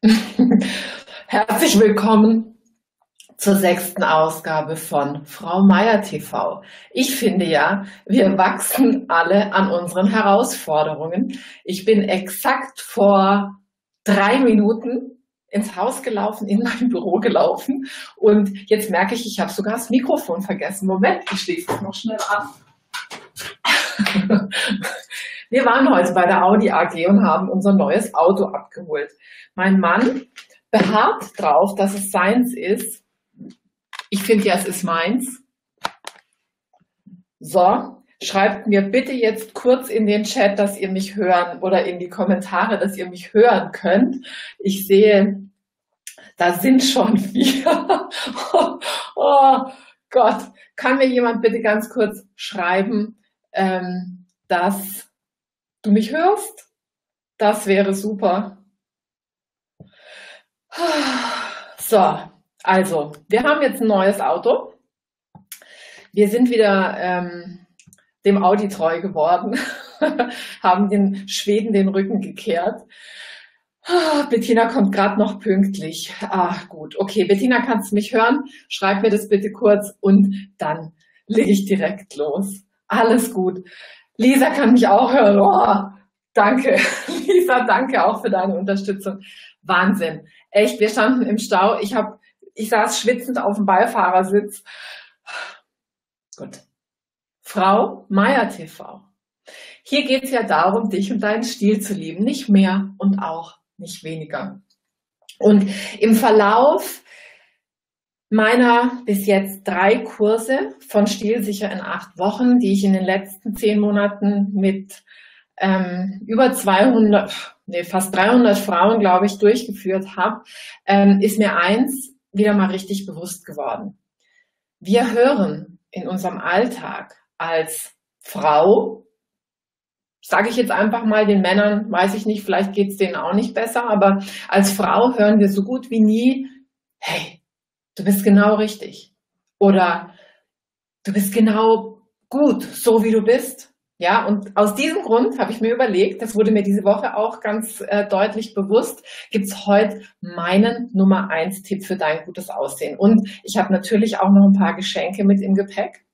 Herzlich willkommen zur 6. Ausgabe von Frau Meier TV. Ich finde ja, wir wachsen alle an unseren Herausforderungen. Ich bin exakt vor 3 Minuten ins Haus gelaufen, in mein Büro gelaufen und jetzt merke ich, ich habe sogar das Mikrofon vergessen. Moment, ich schließe es noch schnell an. Wir waren heute bei der Audi AG und haben unser neues Auto abgeholt. Mein Mann beharrt drauf, dass es seins ist. Ich finde ja, es ist meins. So, schreibt mir bitte jetzt kurz in den Chat, dass ihr mich hören oder in die Kommentare, dass ihr mich hören könnt. Ich sehe, da sind schon 4. Oh Gott, kann mir jemand bitte ganz kurz schreiben, dass du mich hörst? Das wäre super. So, also, wir haben jetzt ein neues Auto. Wir sind wieder dem Audi treu geworden, haben den Schweden den Rücken gekehrt. Bettina kommt gerade noch pünktlich. Gut, okay, Bettina, kannst du mich hören? Schreib mir das bitte kurz und dann lege ich direkt los. Alles gut. Lisa kann mich auch hören. Oh, danke, Lisa, danke auch für deine Unterstützung. Wahnsinn. Echt, wir standen im Stau. Ich saß schwitzend auf dem Beifahrersitz. Gut. Frau Meier TV. Hier geht es ja darum, dich und deinen Stil zu lieben. Nicht mehr und auch nicht weniger. Und im Verlauf meiner bis jetzt 3 Kurse von Stilsicher in 8 Wochen, die ich in den letzten 10 Monaten mit über 200, fast 300 Frauen, glaube ich, durchgeführt habe, ist mir eins wieder mal richtig bewusst geworden. Wir hören in unserem Alltag als Frau, sage ich jetzt einfach mal den Männern, weiß ich nicht, vielleicht geht es denen auch nicht besser, aber als Frau hören wir so gut wie nie, hey, du bist genau richtig oder du bist genau gut, so wie du bist. Ja, und aus diesem Grund habe ich mir überlegt, das wurde mir diese Woche auch ganz deutlich bewusst, gibt es heute meinen Nummer 1 Tipp für dein gutes Aussehen. Und ich habe natürlich auch noch ein paar Geschenke mit im Gepäck.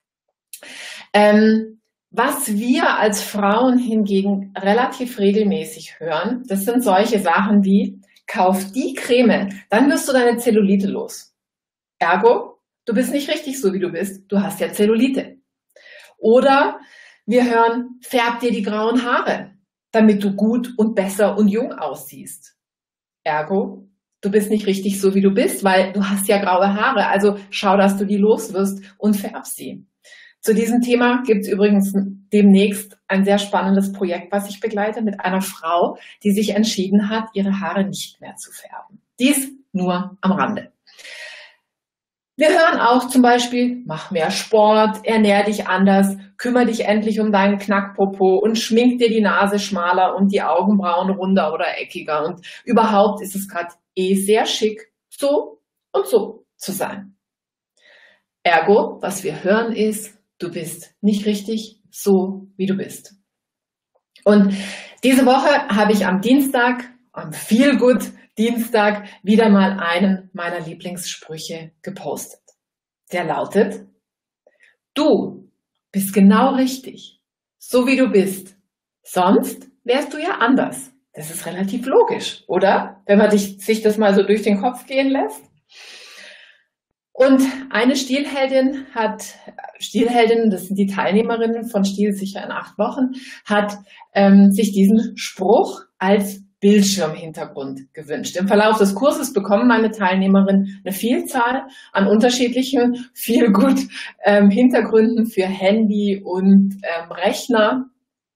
Was wir als Frauen hingegen relativ regelmäßig hören, das sind solche Sachen wie, kauf die Creme, dann wirst du deine Zellulite los. Ergo, du bist nicht richtig so, wie du bist, du hast ja Zellulite. Oder wir hören, färb dir die grauen Haare, damit du gut und besser und jung aussiehst. Ergo, du bist nicht richtig so, wie du bist, weil du hast ja graue Haare. Also schau, dass du die los wirst und färb sie. Zu diesem Thema gibt es übrigens demnächst ein sehr spannendes Projekt, was ich begleite mit einer Frau, die sich entschieden hat, ihre Haare nicht mehr zu färben. Dies nur am Rande. Wir hören auch zum Beispiel, mach mehr Sport, ernähr dich anders, kümmere dich endlich um deinen Knackpopo und schmink dir die Nase schmaler und die Augenbrauen runder oder eckiger. Und überhaupt ist es gerade sehr schick, so und so zu sein. Ergo, was wir hören ist, du bist nicht richtig so, wie du bist. Und diese Woche habe ich am Dienstag, am Feelgood Dienstag, wieder mal einen meiner Lieblingssprüche gepostet. Der lautet, du bist genau richtig, so wie du bist. Sonst wärst du ja anders. Das ist relativ logisch, oder? Wenn man sich das mal so durch den Kopf gehen lässt. Und eine Stilheldin, das sind die Teilnehmerinnen von Stilsicher in 8 Wochen, hat sich diesen Spruch als Bildschirmhintergrund gewünscht. Im Verlauf des Kurses bekommen meine Teilnehmerinnen eine Vielzahl an unterschiedlichen Hintergründen für Handy und Rechner.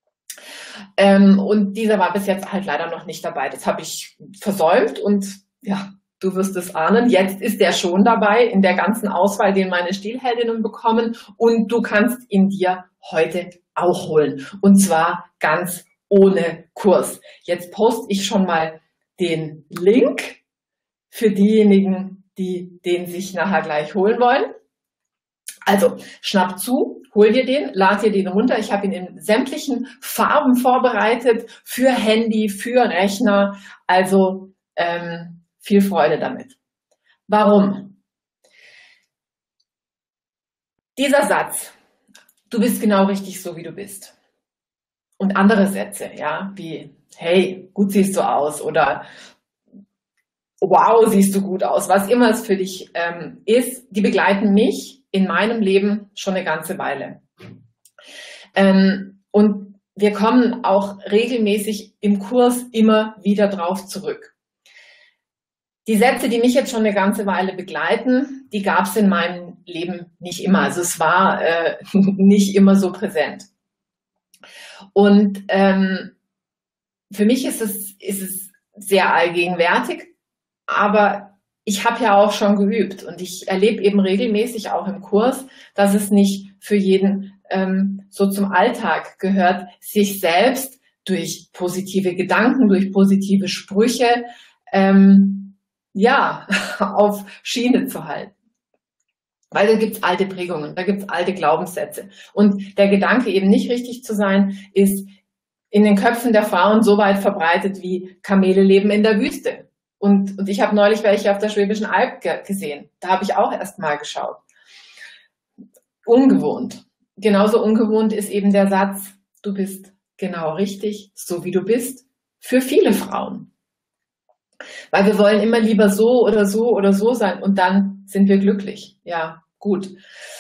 Und dieser war bis jetzt halt leider noch nicht dabei. Das habe ich versäumt und ja, du wirst es ahnen, jetzt ist der schon dabei in der ganzen Auswahl, den meine Stilheldinnen bekommen und du kannst ihn dir heute auch holen und zwar ganz ohne Kurs. Jetzt poste ich schon mal den Link für diejenigen, die den sich nachher gleich holen wollen. Also schnapp zu, hol dir den, lad dir den runter. Ich habe ihn in sämtlichen Farben vorbereitet für Handy, für Rechner. Also viel Freude damit. Warum? Dieser Satz, du bist genau richtig so, wie du bist. Und andere Sätze, ja, wie, hey, gut siehst du aus oder wow, siehst du gut aus, was immer es für dich ist, die begleiten mich in meinem Leben schon eine ganze Weile. Und wir kommen auch regelmäßig im Kurs immer wieder drauf zurück. Die Sätze, die mich jetzt schon eine ganze Weile begleiten, die gab es in meinem Leben nicht immer. Also es war nicht immer so präsent. Und für mich ist es sehr allgegenwärtig, aber ich habe ja auch schon geübt und ich erlebe eben regelmäßig auch im Kurs, dass es nicht für jeden so zum Alltag gehört, sich selbst durch positive Gedanken, durch positive Sprüche auf Schiene zu halten. Weil da gibt's alte Prägungen, da gibt's alte Glaubenssätze. Und der Gedanke, eben nicht richtig zu sein, ist in den Köpfen der Frauen so weit verbreitet wie Kamele leben in der Wüste. Und ich habe neulich welche auf der Schwäbischen Alb gesehen. Da habe ich auch erst mal geschaut. Ungewohnt. Genauso ungewohnt ist eben der Satz, du bist genau richtig, so wie du bist, für viele Frauen. Weil wir wollen immer lieber so oder so oder so sein und dann sind wir glücklich. Ja, gut.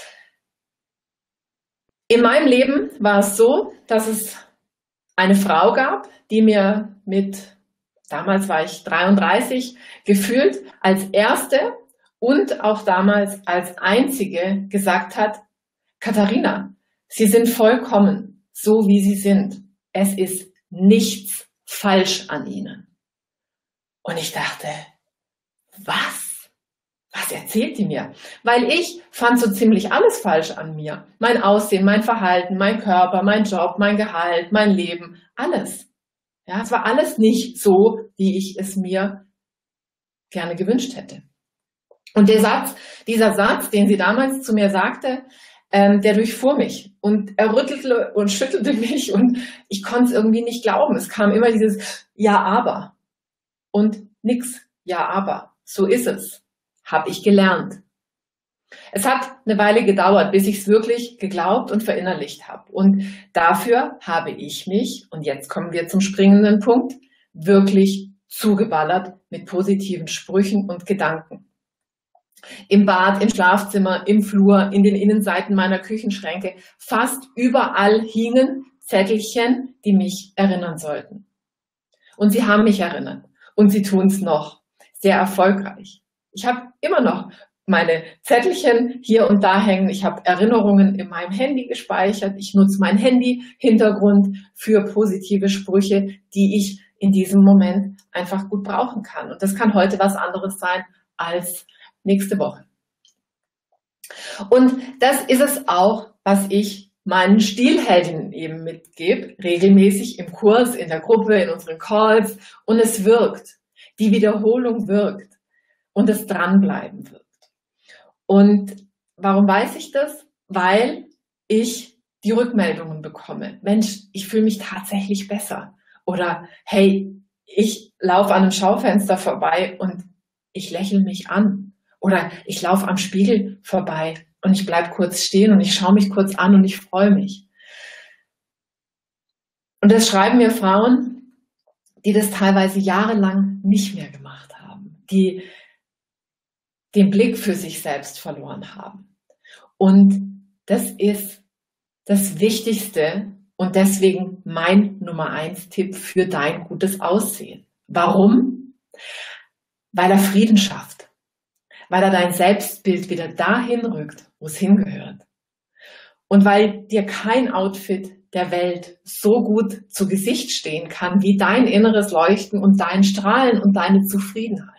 In meinem Leben war es so, dass es eine Frau gab, die mir damals war ich 33, gefühlt als erste und auch damals als einzige gesagt hat, Katharina, Sie sind vollkommen so, wie Sie sind. Es ist nichts falsch an Ihnen. Und ich dachte, was? Was erzählt die mir? Weil ich fand so ziemlich alles falsch an mir. Mein Aussehen, mein Verhalten, mein Körper, mein Job, mein Gehalt, mein Leben, alles. Ja, es war alles nicht so, wie ich es mir gerne gewünscht hätte. Und dieser Satz, den sie damals zu mir sagte, der durchfuhr mich und er rüttelte und schüttelte mich und ich konnte es irgendwie nicht glauben. Es kam immer dieses Ja, aber. Und nix, ja, aber. So ist es. Habe ich gelernt. Es hat eine Weile gedauert, bis ich es wirklich geglaubt und verinnerlicht habe. Und dafür habe ich mich, und jetzt kommen wir zum springenden Punkt, wirklich zugeballert mit positiven Sprüchen und Gedanken. Im Bad, im Schlafzimmer, im Flur, in den Innenseiten meiner Küchenschränke, fast überall hingen Zettelchen, die mich erinnern sollten. Und sie haben mich erinnert. Und sie tun es noch sehr erfolgreich. Ich habe immer noch meine Zettelchen hier und da hängen. Ich habe Erinnerungen in meinem Handy gespeichert. Ich nutze mein Handy-Hintergrund für positive Sprüche, die ich in diesem Moment einfach gut brauchen kann. Und das kann heute was anderes sein als nächste Woche. Und das ist es auch, was ich meinen Stilheldinnen eben mitgebe, regelmäßig im Kurs, in der Gruppe, in unseren Calls. Und es wirkt. Die Wiederholung wirkt. Und das Dranbleiben wirkt. Und warum weiß ich das? Weil ich die Rückmeldungen bekomme. Mensch, ich fühle mich tatsächlich besser. Oder hey, ich laufe an einem Schaufenster vorbei und ich lächle mich an. Oder ich laufe am Spiegel vorbei und ich bleibe kurz stehen und ich schaue mich kurz an und ich freue mich. Und das schreiben mir Frauen, die das teilweise jahrelang nicht mehr gemacht haben, die den Blick für sich selbst verloren haben. Und das ist das Wichtigste und deswegen mein Nummer 1 Tipp für dein gutes Aussehen. Warum? Weil er Frieden schafft. Weil er dein Selbstbild wieder dahin rückt, wo es hingehört. Und weil dir kein Outfit der Welt so gut zu Gesicht stehen kann, wie dein inneres Leuchten und dein Strahlen und deine Zufriedenheit.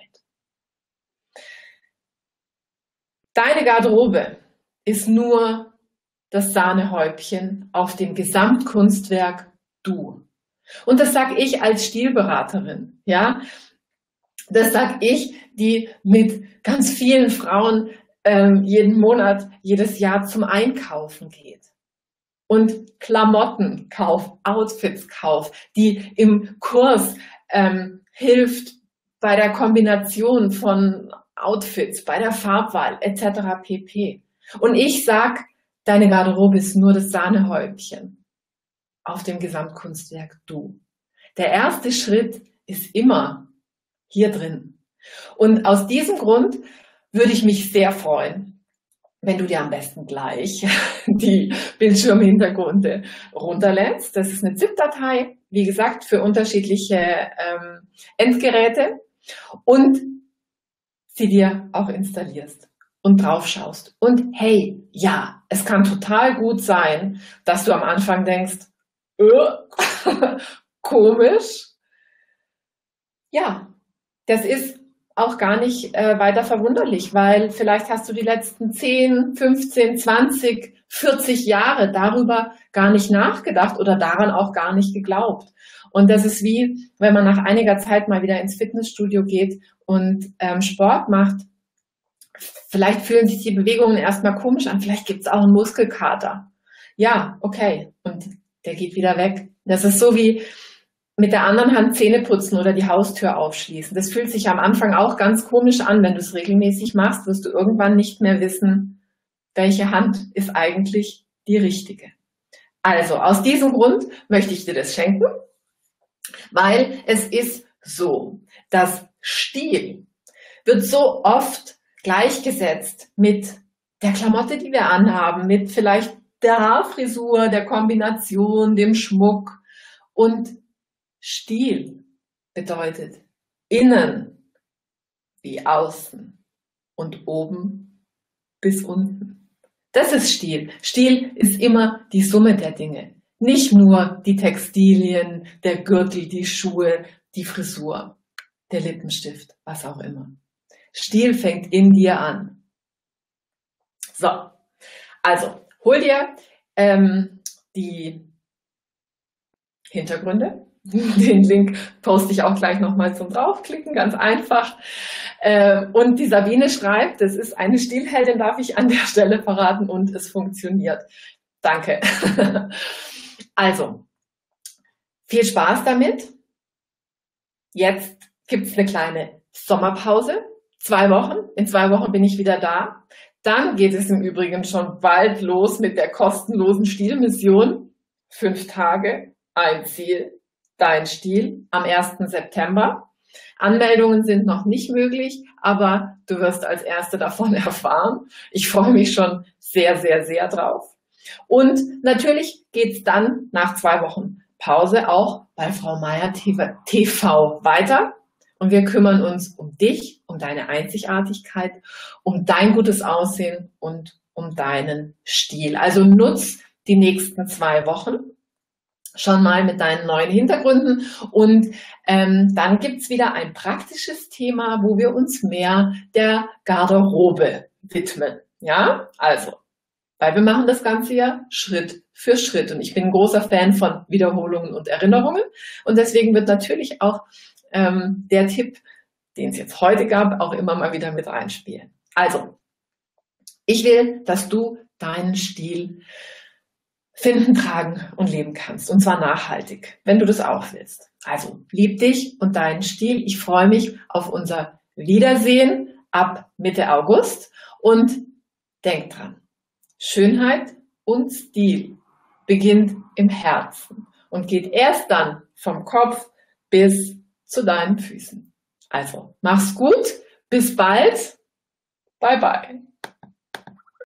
Deine Garderobe ist nur das Sahnehäubchen auf dem Gesamtkunstwerk du. Und das sage ich als Stilberaterin, ja. Das sage ich, die mit ganz vielen Frauen jeden Monat, jedes Jahr zum Einkaufen geht. Und Klamotten kauft, Outfits kauft, die im Kurs hilft, bei der Kombination von Outfits, bei der Farbwahl etc. pp. Und ich sag, deine Garderobe ist nur das Sahnehäubchen auf dem Gesamtkunstwerk Du. Der erste Schritt ist immer hier drin. Und aus diesem Grund würde ich mich sehr freuen, wenn du dir am besten gleich die Bildschirmhintergründe runterlädst. Das ist eine ZIP-Datei, wie gesagt, für unterschiedliche Endgeräte und sie dir auch installierst und drauf schaust. Und hey, ja, es kann total gut sein, dass du am Anfang denkst, komisch. Ja, das ist auch gar nicht weiter verwunderlich, weil vielleicht hast du die letzten 10, 15, 20, 40 Jahre darüber gar nicht nachgedacht oder daran auch gar nicht geglaubt. Und das ist wie, wenn man nach einiger Zeit mal wieder ins Fitnessstudio geht und Sport macht. Vielleicht fühlen sich die Bewegungen erstmal komisch an, vielleicht gibt es auch einen Muskelkater. Ja, okay, und der geht wieder weg. Das ist so wie mit der anderen Hand Zähne putzen oder die Haustür aufschließen. Das fühlt sich am Anfang auch ganz komisch an. Wenn du es regelmäßig machst, wirst du irgendwann nicht mehr wissen, welche Hand ist eigentlich die richtige. Also, aus diesem Grund möchte ich dir das schenken, weil es ist so, dass Stil wird so oft gleichgesetzt mit der Klamotte, die wir anhaben, mit vielleicht der Haarfrisur, der Kombination, dem Schmuck. Und Stil bedeutet innen wie außen und oben bis unten. Das ist Stil. Stil ist immer die Summe der Dinge. Nicht nur die Textilien, der Gürtel, die Schuhe, die Frisur, der Lippenstift, was auch immer. Stil fängt in dir an. So, also hol dir die Hintergründe. Den Link poste ich auch gleich nochmal zum Draufklicken, ganz einfach. Und die Sabine schreibt, das ist eine Stilheldin, darf ich an der Stelle verraten, und es funktioniert. Danke. Also, viel Spaß damit. Jetzt gibt es eine kleine Sommerpause. 2 Wochen. In 2 Wochen bin ich wieder da. Dann geht es im Übrigen schon bald los mit der kostenlosen Stilmission. 5 Tage, ein Ziel, dein Stil am 1. September. Anmeldungen sind noch nicht möglich, aber du wirst als Erste davon erfahren. Ich freue mich schon sehr, sehr, sehr drauf. Und natürlich geht's dann nach 2 Wochen Pause auch bei Frau Meier TV weiter. Und wir kümmern uns um dich, um deine Einzigartigkeit, um dein gutes Aussehen und um deinen Stil. Also nutz die nächsten 2 Wochen schon mal mit deinen neuen Hintergründen und dann gibt's wieder ein praktisches Thema, wo wir uns mehr der Garderobe widmen. Ja, also, weil wir machen das Ganze ja Schritt für Schritt und ich bin ein großer Fan von Wiederholungen und Erinnerungen und deswegen wird natürlich auch der Tipp, den es jetzt heute gab, auch immer mal wieder mit reinspielen. Also, ich will, dass du deinen Stil finden, tragen und leben kannst. Und zwar nachhaltig, wenn du das auch willst. Also, lieb dich und deinen Stil. Ich freue mich auf unser Wiedersehen ab Mitte August. Und denk dran, Schönheit und Stil beginnt im Herzen und geht erst dann vom Kopf bis zu deinen Füßen. Also, mach's gut, bis bald, bye bye.